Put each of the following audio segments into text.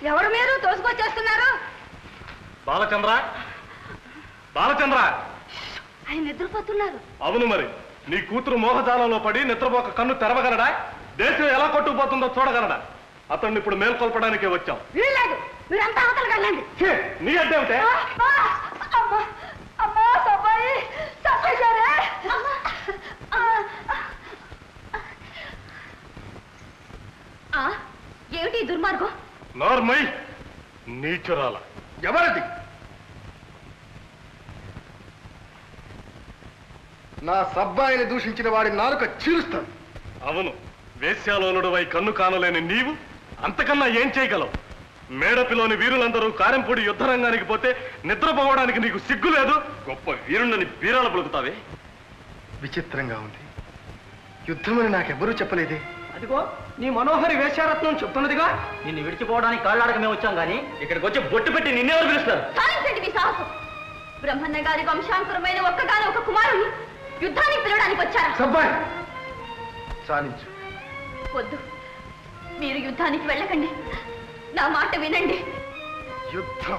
ఎవరు మీరు తోసుకొచ్చేస్తున్నారు? బాలచంద్ర, బాలచంద్ర, ఆయన నిద్రపోతున్నారు. అవును, మరి నీ కూతురు మోహజాలంలో పడి నిద్రపోక కన్ను తెరవగలడా? దేశం ఎలా కొట్టుకుపోతుందో చూడగలడా? అతన్ని ఇప్పుడు మేల్కొల్పడానికే వచ్చాం. వీల్లేదు, మీరంతా అవతలకి వెళ్ళండి. నీ అడ్డేమిటే? ఏమిటి దుర్మార్గం? నార్మై, నీచురాల. ఎవరది? నా సబ్బాయిని దూషించిన వాడి నాలుక చీలుస్తాను. అవును, వేశ్యాలోనుడువై కన్ను కానలేని నీవు అంతకన్నా ఏం చేయగలవు? మేడపిలోని వీరులందరూ కారెంపూడి యుద్ధరంగానికి పోతే నిద్రపోవడానికి నీకు సిగ్గు లేదు? గొప్ప వీరుణ్ణని బీరాలు పలుకుతావే. విచిత్రంగా ఉంది. యుద్ధమని నాకెవ్వరూ చెప్పలేదే. అదిగో నీ మనోహరి వేశ్యారత్నం చెప్తున్నదిగా. నిన్ను విడిచిపోవడానికి కాళ్ళాడక మేము వచ్చాం గానీ ఇక్కడికి వచ్చి బొట్టు పెట్టి నిన్నెవరు పిలుస్తారు? సాధించండి మీ సాహసం. బ్రహ్మన్న గారి వంశాంకురమైన ఒక్కగాని ఒక కుమారుని యుద్ధానికి పిలవడానికి వచ్చారా? సబ్బాయి చాలించు. వద్దు, మీరు యుద్ధానికి వెళ్ళకండి. నా మాట వినండి. యుద్ధం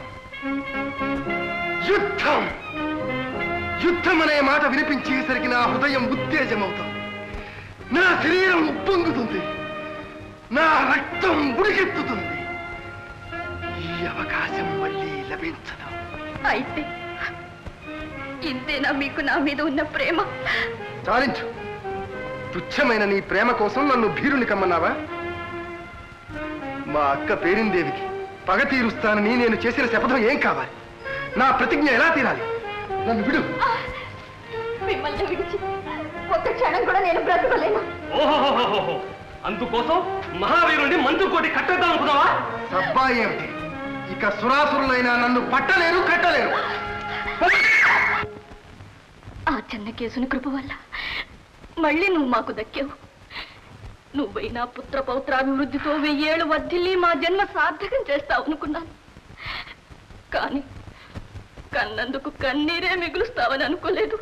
యుద్ధం యుద్ధం అనే మాట వినిపించేసరికి నా హృదయం ఉత్తేజమవుతుంది. నా శరీరం ఉప్పొంగుతుంది. నా రక్తం ఉడికెత్తుతుంది. ఈ అవకాశం మళ్ళీ లభించదు. అయితే ఇంతేనా మీకు నా మీద ఉన్న ప్రేమ? చాలించు. తుచ్చమైన నీ ప్రేమ కోసం నన్ను భీరుని కమ్మన్నావా? మా అక్క పేరిందేవికి పగ తీరుస్తానని నేను చేసిన శపథం ఏం కావాలి? నా ప్రతిజ్ఞ ఎలా తీరాలి? నన్ను విడు. మిమ్మల్ని విడిచి ఒక్క క్షణం కూడా నేను బ్రతకలేను. ఓహోహోహో, అందుకోసం మహావీరుణ్ణి మంచుకోటి కట్టేద్దాం అనుకున్నావా? సబ్బాయి ఏమిటి? ఇక సురాసురులైనా నన్ను పట్టలేరు, కట్టలేరు. ఆ చిన్న కేసుని కృప వల్ల మళ్ళీ నువ్వు మాకు దక్కావు. నువ్వైనా పుత్ర పౌత్రాభివృద్ధితో 1000 ఏళ్ళు వర్ధిల్లి మా జన్మ సార్థకం చేస్తావు అనుకున్నాను. కానీ కన్నందుకు కన్నీరే మిగులుస్తావని అనుకోలేదు.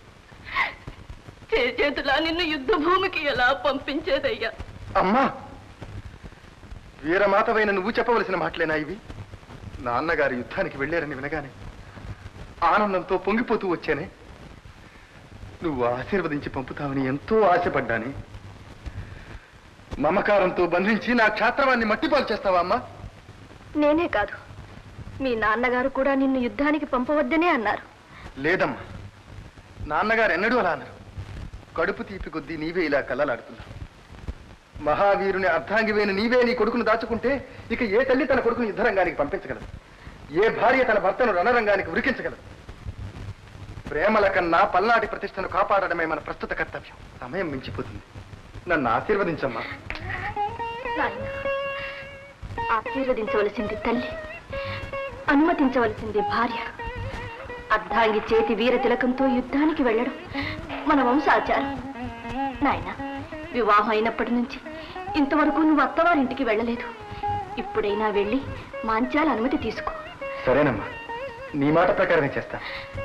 చేతులా నిన్ను యుద్ధ భూమికి ఎలా పంపించేదయ్యా? అమ్మా, వీరమాతవైన నువ్వు చెప్పవలసిన మాటలేనా ఇవి? నాన్నగారు యుద్ధానికి వెళ్ళారని వినగానే ఆనందంతో పొంగిపోతూ వచ్చానే. నువ్వు ఆశీర్వదించి పంపుతావని ఎంతో ఆశపడ్డానే. మమకారంతో బంధించి నా క్షాత్రవాన్ని మట్టిపాలు చేస్తావా అమ్మా? నేనే కాదు, మీ నాన్నగారు కూడా నిన్ను యుద్ధానికి పంపవద్దనే అన్నారు. లేదమ్మా, నాన్నగారు ఎన్నడూ అలా అన్నారు. కడుపు తీపి కొద్దీ నీవే ఇలా కళ్ళలాడుతున్నావు. మహావీరుని అర్ధాంగివైన నీవే నీ కొడుకును దాచుకుంటే ఇక ఏ తల్లి తన కొడుకును యుద్ధరంగానికి పంపించగలదు? ఏ భార్య తన భర్తను రణరంగానికి ఉరికించగలదు? ప్రేమల కన్నా పల్నాటి ప్రతిష్టను కాపాడడమే మన ప్రస్తుత కర్తవ్యం. సమయం మించిపోతుంది. నన్ను ఆశీర్వదించమ్మా. ఆశీర్వదించవలసింది తల్లి, అనుమతించవలసింది భార్య. అర్ధాంగి చేతి వీర తిలకంతో యుద్ధానికి వెళ్ళడం మన వంశాచారం. నాయన, వివాహం అయినప్పటి నుంచి ఇంతవరకు నువ్వు అత్తవారింటికి వెళ్ళలేదు. ఇప్పుడైనా వెళ్ళి మాంచాల అనుమతి తీసుకో. సరేనమ్మా, నీ మాట ప్రకారమే చేస్తా.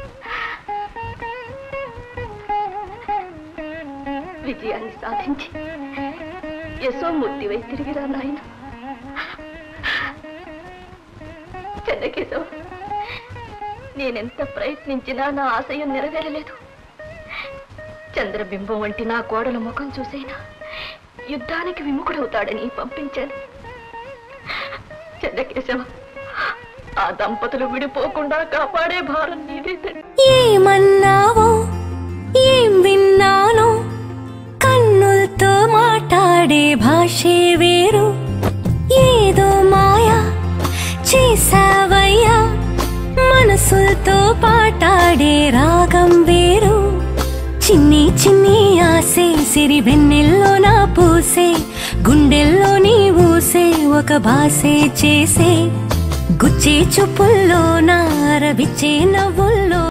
విజయాన్ని సాధించి యశోమూర్తివై తిరిగిరా నాయన. చెన్నకేశవ, నేనెంత ప్రయత్నించినా నా ఆశయం నెరవేరలేదు. చంద్రబింబం వంటి నా కోడల ముఖం చూసైనా యుద్ధానికి విముఖుడవుతాడని పంపించాను. చెన్నకేశవ, ఆ దంపతులు విడిపోకుండా కాపాడే భారం నీదే. ఏమన్నావో ఏం విన్నానో, కన్నులతో మాట్లాడే భాషే వేరు. ఏదో మాయా చేసావయ్యా, మనసులతో పాటాడే రాగం వేరు. చిన్ని చిన్ని ఆసే సిరి వెన్నెల్లో నా పూసే, గుండెల్లో నీ ఊసే ఒక భాసే చేసే. గుచ్చే చూపుల్లో నా రవిచ్చే నవ్వుల్లో